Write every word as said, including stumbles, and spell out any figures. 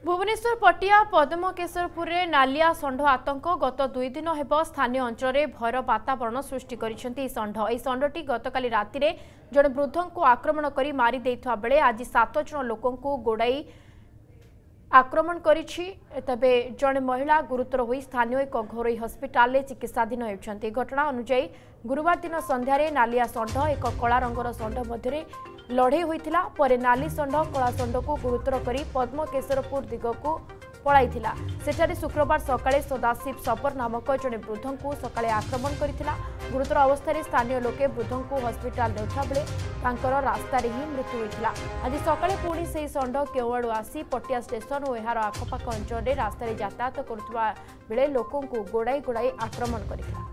भुवनेश्वर पटिया पद्मकेशरपुर में नालिया षंढ आतंक गत दुई दिन हेब स्थानीय अंचल में भयर वातावरण सृष्टि करिसेंती षंढ। यह षंढटी गतकाली राति रे जड़े वृद्ध को आक्रमण कर मारी देइथवा बेले आज सात जन लोकों गोड़ाई आक्रमण करिछि। तबे जड़े महिला गुरुतर होई स्थानीय एक घरोई हस्पिटाल चिकित्साधीन होती। घटना अनुसार गुरुवार दिन संध्यारे नालिया षंढ एक कला रंगर षंढ मध्य लड़े होइथिला। परे नाली षंढ कला षंढ को गुरुतर करी पद्मकेशरपुर दिगकू पळाइथिला। सेठारे शुक्रवार सकाळे सदाशिव सपर नामक जड़े वृद्ध को सकाळे आक्रमण करिथिला। गुरुतर अवस्था स्थानीय लोके वृद्ध को हस्पिटाल नेउथा बेले तांकर रास्तारे ही मृत्यु होइथिला। आज सकाळे पुणी सेही षंढ केवड़ू आसी पटिया स्टेशन और एहार आखपाख अंचल रास्तारे यातायात करुवा बेले लोकों को गोड़ाई गोड़ाई आक्रमण करिथिला।